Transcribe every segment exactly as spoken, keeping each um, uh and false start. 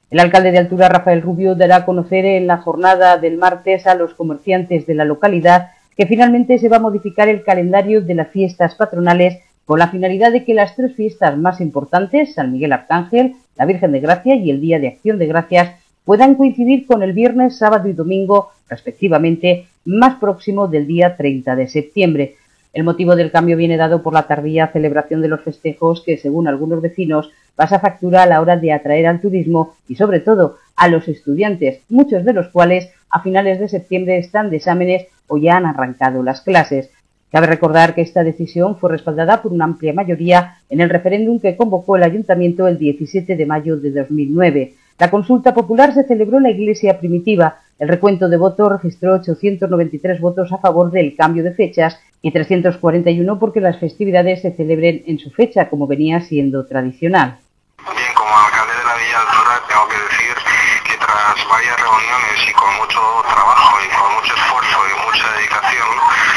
El alcalde de Altura, Rafael Rubio, dará a conocer en la jornada del martes a los comerciantes de la localidad que finalmente se va a modificar el calendario de las fiestas patronales con la finalidad de que las tres fiestas más importantes, San Miguel Arcángel, la Virgen de Gracia y el Día de Acción de Gracias, puedan coincidir con el viernes, sábado y domingo, respectivamente, más próximo del día treinta de septiembre. El motivo del cambio viene dado por la tardía celebración de los festejos que, según algunos vecinos, pasa factura a la hora de atraer al turismo y, sobre todo, a los estudiantes, muchos de los cuales a finales de septiembre están de exámenes o ya han arrancado las clases. Cabe recordar que esta decisión fue respaldada por una amplia mayoría en el referéndum que convocó el Ayuntamiento el diecisiete de mayo de dos mil nueve. La consulta popular se celebró en la iglesia primitiva. El recuento de votos registró ochocientos noventa y tres votos a favor del cambio de fechas y trescientos cuarenta y uno porque las festividades se celebren en su fecha, como venía siendo tradicional. Bien, como alcalde de la Villa Altura, tengo que decir que tras varias reuniones y con mucho trabajo y con mucho esfuerzo y mucha dedicación,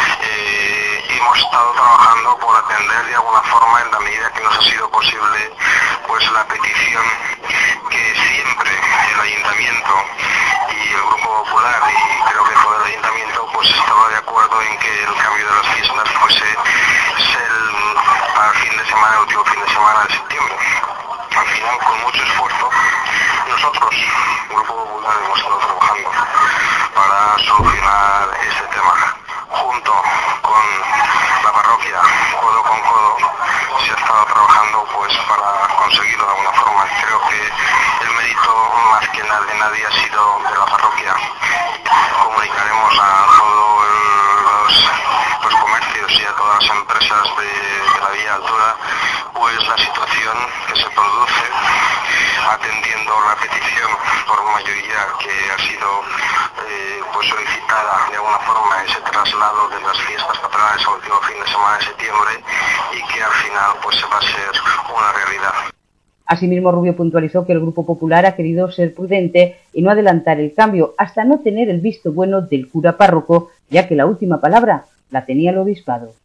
eh, hemos estado trabajando por atender de alguna forma, en la medida que nos ha sido posible, pues la petición que siempre el Ayuntamiento y el Grupo Popular, y creo que todo el Ayuntamiento, pues estaba de acuerdo en que el cambio de las fiestas fuese el, al fin de semana, el último fin de semana de septiembre. Al final, con mucho esfuerzo, nosotros, el Grupo Popular, hemos estado trabajando para solucionar ese tema. Junto con la parroquia, codo con codo, se ha estado trabajando pues para conseguirlo de alguna forma. Creo que el mérito más que nada de nadie ha sido de la parroquia. Comunicaremos a todos los, los comercios y a todas las empresas de, de la Villa Altura pues la situación que se produce, atendiendo la petición por mayoría que ha sido eh, pues solicitada de alguna forma, ese traslado de las fiestas patronales al último fin de semana de septiembre, y que al final pues va a ser una realidad. Asimismo, Rubio puntualizó que el Grupo Popular ha querido ser prudente y no adelantar el cambio hasta no tener el visto bueno del cura párroco, ya que la última palabra la tenía el obispado.